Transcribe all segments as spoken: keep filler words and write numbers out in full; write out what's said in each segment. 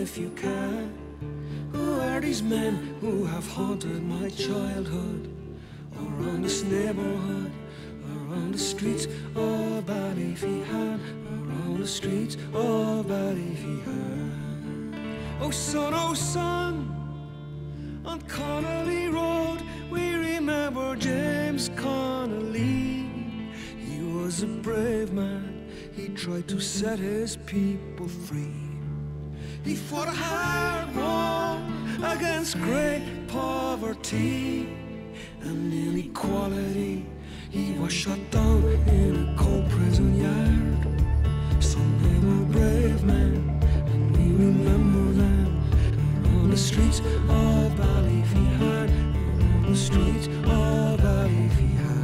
if you can. Who are these men who have haunted my childhood? Around this neighborhood, around the streets of Ballyphehane, around the streets of Ballyphehane. Oh son, oh son, on Connolly Road we remember James Connolly. He was a brave man, he tried to set his people free. He fought a hard war against great poverty and inequality. He was shot down in a cold prison yard. Some they were brave men, and we remember them. Around the streets of Ballyphehane, around the streets of Ballyphehane.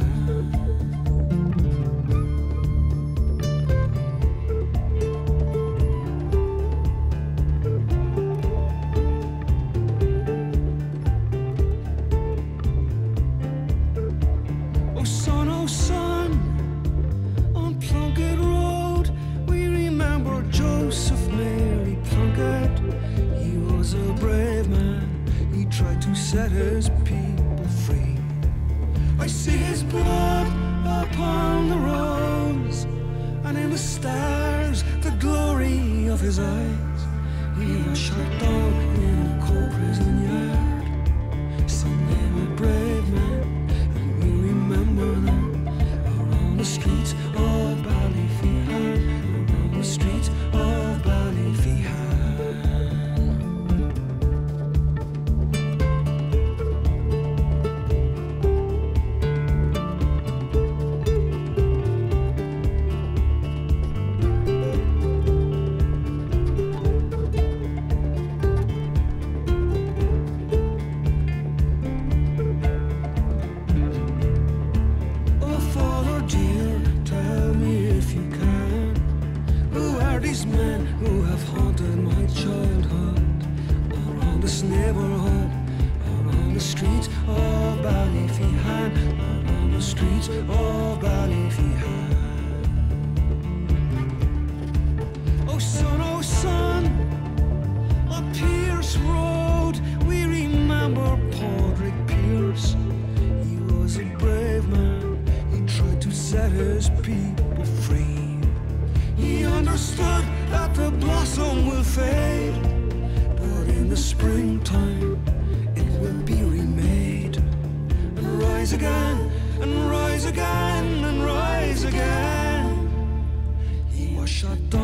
Set his people free. I see his blood upon the roads, and in the stars the glory of his eyes. He was shot down in a cold prison yard. Some they were brave men, and we remember them. Around the streets of Ballyphehane, around the streets of Ballyphehane. Men who have haunted my childhood, around this neighborhood, around the streets of Ballyphehane, around the streets of Ballyphehane. Oh son, oh son, on Pierce Road we remember Padraig Pierce. He was a brave man, he tried to set his people free. He understood that the blossom will fade, but in the springtime it will be remade, and rise again, and rise again, and rise again. He was shot down